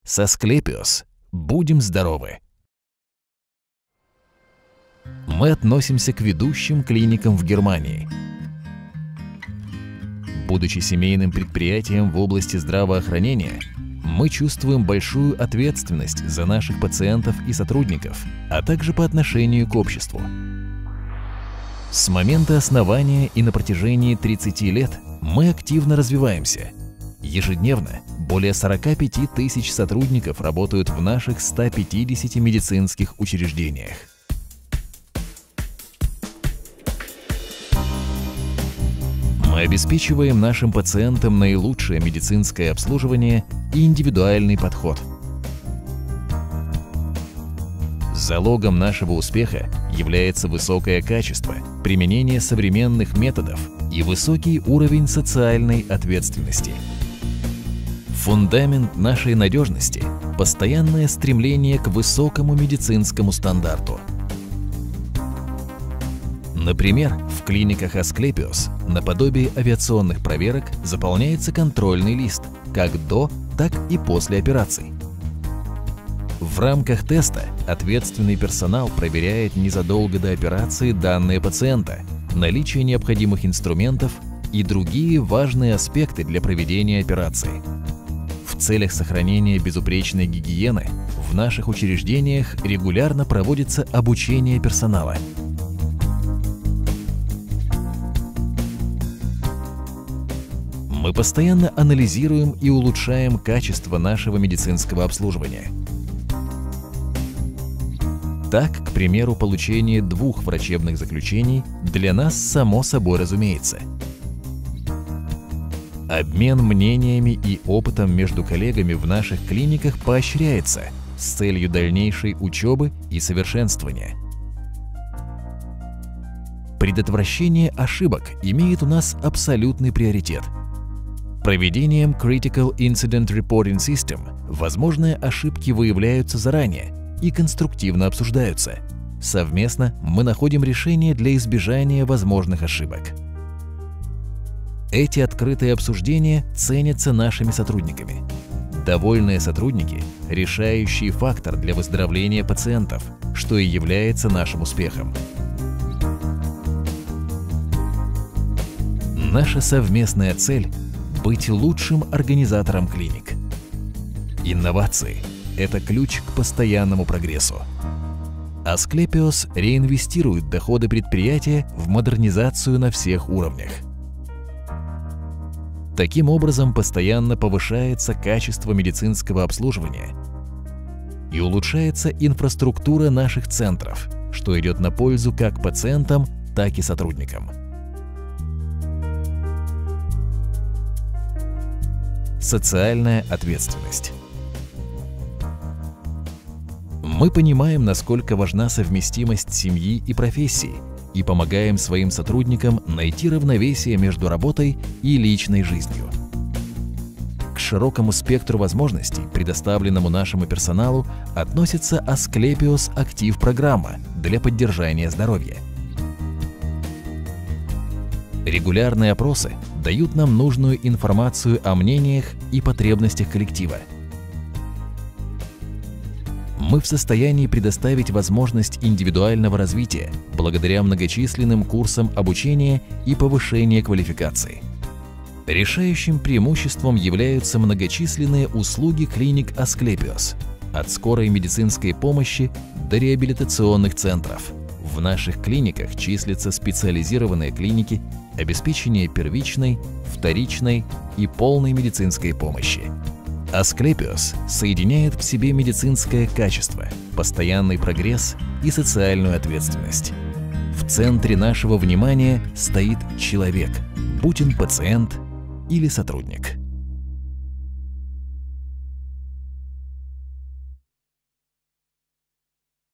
С Asclepios будем здоровы! Мы относимся к ведущим клиникам в Германии. Будучи семейным предприятием в области здравоохранения, мы чувствуем большую ответственность за наших пациентов и сотрудников, а также по отношению к обществу. С момента основания и на протяжении 30 лет мы активно развиваемся. Ежедневно более 45 тысяч сотрудников работают в наших 150 медицинских учреждениях. Мы обеспечиваем нашим пациентам наилучшее медицинское обслуживание и индивидуальный подход. Залогом нашего успеха является высокое качество, применение современных методов и высокий уровень социальной ответственности. Фундамент нашей надежности – постоянное стремление к высокому медицинскому стандарту. Например, в клиниках Asclepios наподобие авиационных проверок заполняется контрольный лист как до, так и после операций. В рамках теста ответственный персонал проверяет незадолго до операции данные пациента, наличие необходимых инструментов и другие важные аспекты для проведения операции. В целях сохранения безупречной гигиены в наших учреждениях регулярно проводится обучение персонала. Мы постоянно анализируем и улучшаем качество нашего медицинского обслуживания. Так, к примеру, получение 2 врачебных заключений для нас само собой разумеется. Обмен мнениями и опытом между коллегами в наших клиниках поощряется с целью дальнейшей учебы и совершенствования. Предотвращение ошибок имеет у нас абсолютный приоритет. Проведением Critical Incident Reporting System возможные ошибки выявляются заранее и конструктивно обсуждаются. Совместно мы находим решение для избежания возможных ошибок. Эти открытые обсуждения ценятся нашими сотрудниками. Довольные сотрудники – решающий фактор для выздоровления пациентов, что и является нашим успехом. Наша совместная цель – быть лучшим организатором клиник. Инновации – это ключ к постоянному прогрессу. Asclepios реинвестирует доходы предприятия в модернизацию на всех уровнях. Таким образом, постоянно повышается качество медицинского обслуживания и улучшается инфраструктура наших центров, что идет на пользу как пациентам, так и сотрудникам. Социальная ответственность. Мы понимаем, насколько важна совместимость семьи и профессии, и помогаем своим сотрудникам найти равновесие между работой и личной жизнью. К широкому спектру возможностей, предоставленному нашему персоналу, относится Asclepios Актив-программа для поддержания здоровья. Регулярные опросы дают нам нужную информацию о мнениях и потребностях коллектива. Мы в состоянии предоставить возможность индивидуального развития благодаря многочисленным курсам обучения и повышения квалификации. Решающим преимуществом являются многочисленные услуги клиник Asclepios, от скорой медицинской помощи до реабилитационных центров. В наших клиниках числятся специализированные клиники обеспечения первичной, вторичной и полной медицинской помощи. Asclepios соединяет в себе медицинское качество, постоянный прогресс и социальную ответственность. В центре нашего внимания стоит человек, будь он пациент или сотрудник.